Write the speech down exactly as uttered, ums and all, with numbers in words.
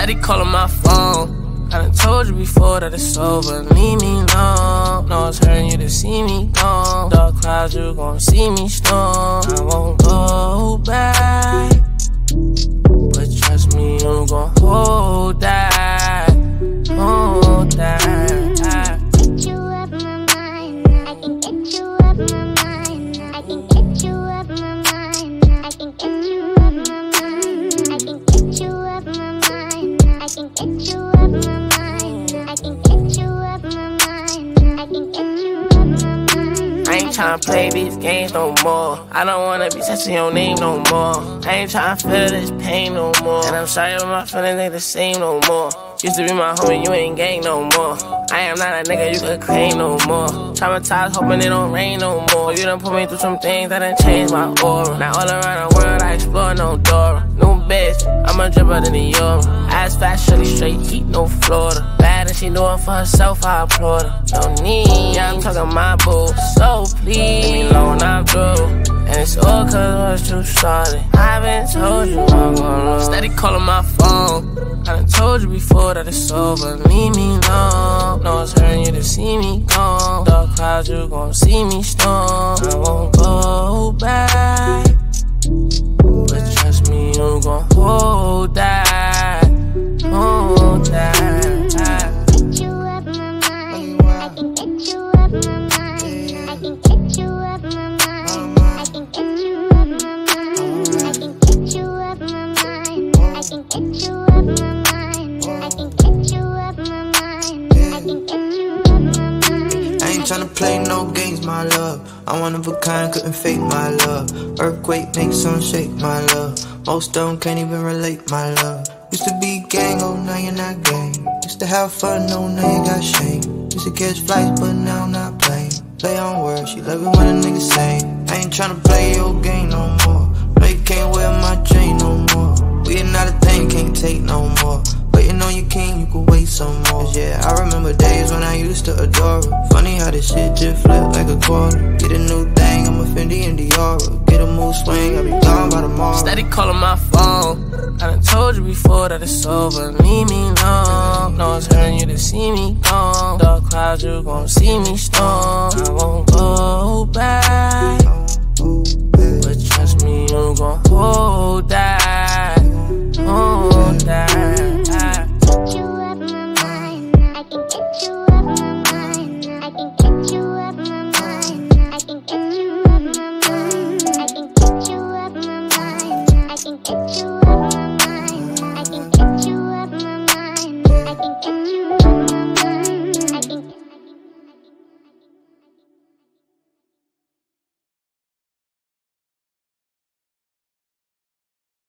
Steady calling my phone. I done told you before that it's over. Leave me alone. No, it's hurting you to see me gone. Dark clouds, you gon' see me storm. I won't go back, but trust me, you gon' hold that, hold that. Get you up my mind. I can get you up my mind. I can get you up my mind. I can get you up my mind. I can get you up my mind. I can get you up my mind. I can get you up my mind. I can get you up my mind. I ain't tryna play these games no more. I don't wanna be touching your name no more. I ain't tryna feel this pain no more. And I'm sorry but my feelings ain't the same no more. Used to be my homie, you ain't gang no more. I am not a nigga you could claim no more. Traumatized, hoping it don't rain no more. You done put me through some things that done changed my aura. Now all around the world I explore no Dora. New bitch, I'm a dripper than the Euro. Ass fat, shorty straight heat, no Florida. Bad and she do it for herself, I applaud her. No need, yeah I'm talking my boo. So please, leave me alone, I'm through. And it's all cause I was too started. I been told you I'm gonna steady calling my phone. I done told you before that it's over. Leave me alone. No, it's hurting you to see me gone. Dark clouds, you gon' see me storm. I won't go back, but trust me, you gon' hold that, hold that. Get you up my mind. I can get you up my mind. I can get you up my mind. I can get you up my mind. I can get you up my mind. I can get you up my mind. I can get you up my mind. I can get you up my mind. I ain't tryna play no games, my love. I'm one of a kind, couldn't fake my love. Earthquake makes some shake, my love. Most of them can't even relate, my love. Used to be gang, oh now you're not gang. Used to have fun, oh now you got shame. Used to catch flights, but now I'm not playing. Play on words, she love it when a nigga say. I ain't tryna play your game no more. No, you can't wear my chain no more. We ain't not a thing, can't take no more. Waiting on your king, you can wait some more. Yeah, I remember days when I used to adore her. Funny how this shit just flipped like a quarter. Get a new thing, I'm a Fendi and Dior. Get a mood swing, I'll be gone by tomorrow. Steady calling my phone. I done told you before that it's over. Leave me alone. No, it's hurting you to see me gone. Dark clouds, you gon' see me storm. I won't go back, but trust me, you gon' hold